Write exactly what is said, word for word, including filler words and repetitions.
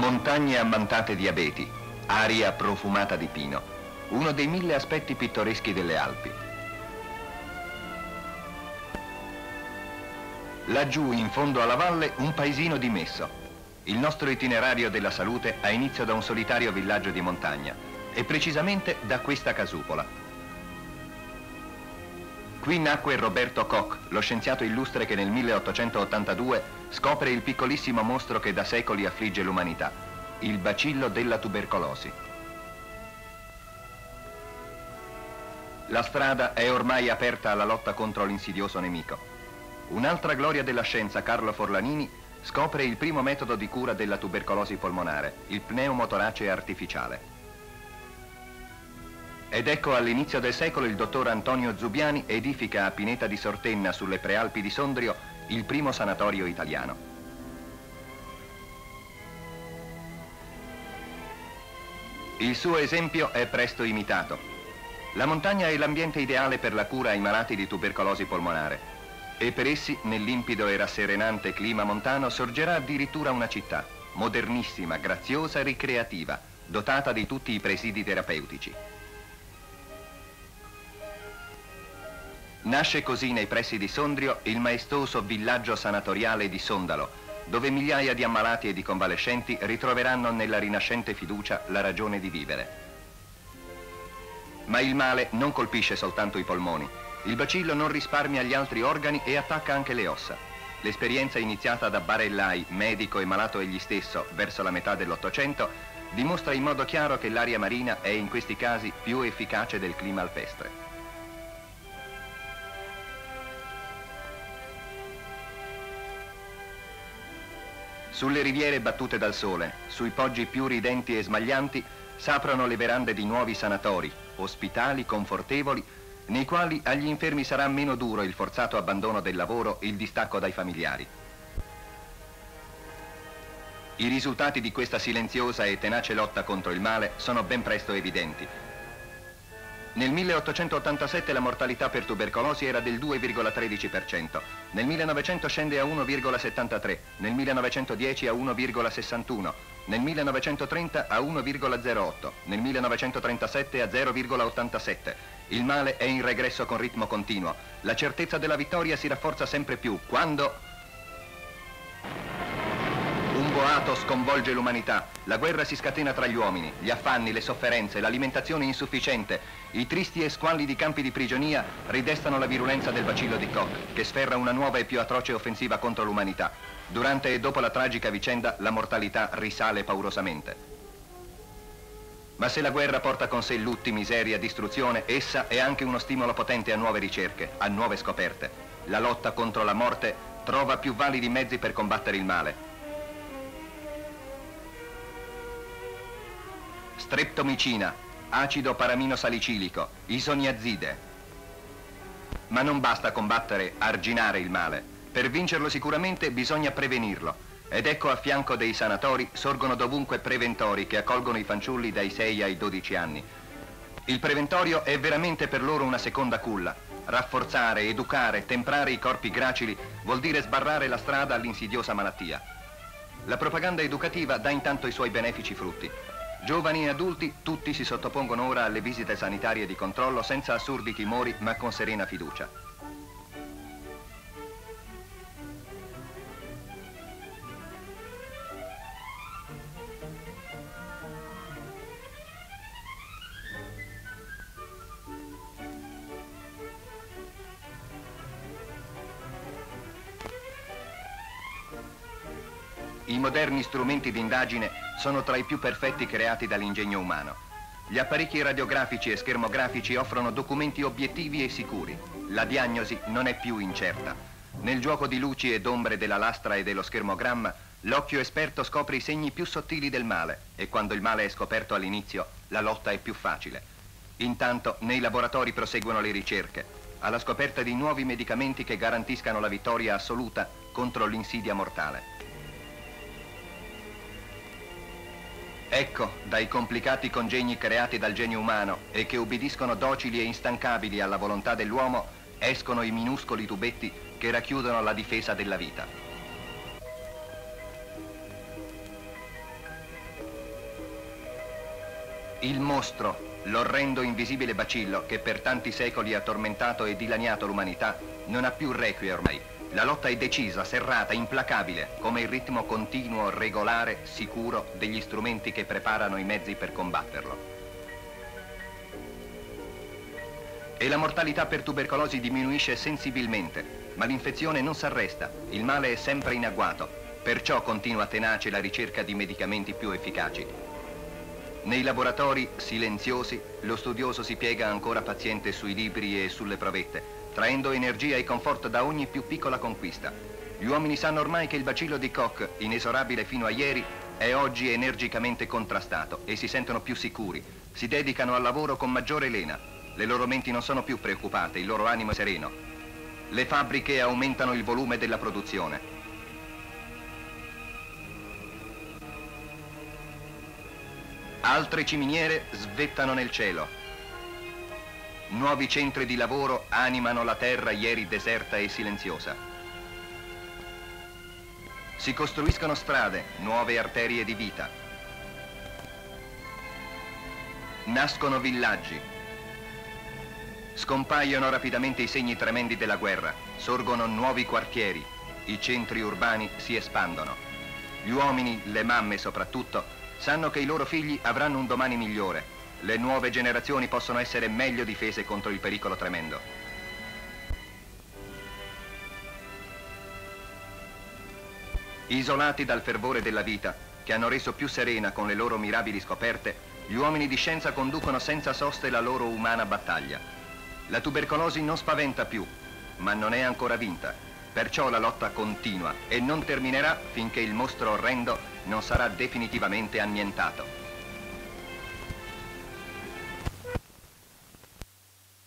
Montagne ammantate di abeti, aria profumata di pino, uno dei mille aspetti pittoreschi delle Alpi. Laggiù, in fondo alla valle, un paesino di Messo. Il nostro itinerario della salute ha inizio da un solitario villaggio di montagna, e precisamente da questa casupola. Qui nacque Roberto Koch, lo scienziato illustre che nel milleottocentottantadue scopre il piccolissimo mostro che da secoli affligge l'umanità, il bacillo della tubercolosi. La strada è ormai aperta alla lotta contro l'insidioso nemico. Un'altra gloria della scienza, Carlo Forlanini, scopre il primo metodo di cura della tubercolosi polmonare, il pneumotorace artificiale. Ed ecco all'inizio del secolo il dottor Antonio Zubiani edifica a Pineta di Sortenna, sulle prealpi di Sondrio, il primo sanatorio italiano. Il suo esempio è presto imitato. La montagna è l'ambiente ideale per la cura ai malati di tubercolosi polmonare, e per essi, nel limpido e rasserenante clima montano, sorgerà addirittura una città, modernissima, graziosa e ricreativa, dotata di tutti i presidi terapeutici. Nasce così nei pressi di Sondrio il maestoso villaggio sanatoriale di Sondalo, dove migliaia di ammalati e di convalescenti ritroveranno nella rinascente fiducia la ragione di vivere. Ma il male non colpisce soltanto i polmoni. Il bacillo non risparmia gli altri organi e attacca anche le ossa. L'esperienza iniziata da Barellai, medico e malato egli stesso, verso la metà dell'Ottocento, dimostra in modo chiaro che l'aria marina è in questi casi più efficace del clima alpestre. Sulle riviere battute dal sole, sui poggi più ridenti e smaglianti, s'aprono le verande di nuovi sanatori, ospitali, confortevoli, nei quali agli infermi sarà meno duro il forzato abbandono del lavoro, il distacco dai familiari. I risultati di questa silenziosa e tenace lotta contro il male sono ben presto evidenti. Nel milleottocentottantasette la mortalità per tubercolosi era del due virgola tredici per cento, nel millenovecento scende a uno virgola settantatré, nel millenovecentodieci a uno virgola sessantuno, nel millenovecentotrenta a uno virgola zero otto, nel millenovecentotrentasette a zero virgola ottantasette. Il male è in regresso con ritmo continuo. La certezza della vittoria si rafforza sempre più quando un boato sconvolge l'umanità. La guerra si scatena tra gli uomini, gli affanni, le sofferenze, l'alimentazione insufficiente, i tristi e squallidi campi di prigionia ridestano la virulenza del bacillo di Koch, che sferra una nuova e più atroce offensiva contro l'umanità. Durante e dopo la tragica vicenda, la mortalità risale paurosamente. Ma se la guerra porta con sé lutti, miseria, distruzione, essa è anche uno stimolo potente a nuove ricerche, a nuove scoperte. La lotta contro la morte trova più validi mezzi per combattere il male. Streptomicina, acido paramino salicilico, isoniazide. Ma non basta combattere, arginare il male. Per vincerlo sicuramente bisogna prevenirlo. Ed ecco a fianco dei sanatori sorgono dovunque preventori che accolgono i fanciulli dai sei ai dodici anni. Il preventorio è veramente per loro una seconda culla. Rafforzare, educare, temprare i corpi gracili vuol dire sbarrare la strada all'insidiosa malattia. La propaganda educativa dà intanto i suoi benefici frutti. Giovani e adulti, tutti si sottopongono ora alle visite sanitarie di controllo senza assurdi timori, ma con serena fiducia. I moderni strumenti di indagine sono tra i più perfetti creati dall'ingegno umano. Gli apparecchi radiografici e schermografici offrono documenti obiettivi e sicuri. La diagnosi non è più incerta. Nel gioco di luci ed ombre della lastra e dello schermogramma, l'occhio esperto scopre i segni più sottili del male e quando il male è scoperto all'inizio, la lotta è più facile. Intanto, nei laboratori proseguono le ricerche, alla scoperta di nuovi medicamenti che garantiscano la vittoria assoluta contro l'insidia mortale. Ecco, dai complicati congegni creati dal genio umano e che ubbidiscono docili e instancabili alla volontà dell'uomo, escono i minuscoli tubetti che racchiudono la difesa della vita. Il mostro, l'orrendo invisibile bacillo che per tanti secoli ha tormentato e dilaniato l'umanità, non ha più requie ormai. La lotta è decisa, serrata, implacabile, come il ritmo continuo, regolare, sicuro degli strumenti che preparano i mezzi per combatterlo. E la mortalità per tubercolosi diminuisce sensibilmente, ma l'infezione non s'arresta, il male è sempre in agguato, perciò continua tenace la ricerca di medicamenti più efficaci. Nei laboratori silenziosi, lo studioso si piega ancora paziente sui libri e sulle provette, traendo energia e conforto da ogni più piccola conquista. Gli uomini sanno ormai che il bacillo di Koch, inesorabile fino a ieri, è oggi energicamente contrastato e si sentono più sicuri, si dedicano al lavoro con maggiore lena. Le loro menti non sono più preoccupate, il loro animo è sereno. Le fabbriche aumentano il volume della produzione. Altre ciminiere svettano nel cielo. Nuovi centri di lavoro animano la terra ieri deserta e silenziosa. Si costruiscono strade, nuove arterie di vita. Nascono villaggi. Scompaiono rapidamente i segni tremendi della guerra. Sorgono nuovi quartieri. I centri urbani si espandono. Gli uomini, le mamme soprattutto, sanno che i loro figli avranno un domani migliore. Le nuove generazioni possono essere meglio difese contro il pericolo tremendo. Isolati dal fervore della vita, che hanno reso più serena con le loro mirabili scoperte, gli uomini di scienza conducono senza soste la loro umana battaglia. La tubercolosi non spaventa più, ma non è ancora vinta. Perciò la lotta continua e non terminerà finché il mostro orrendo non sarà definitivamente annientato.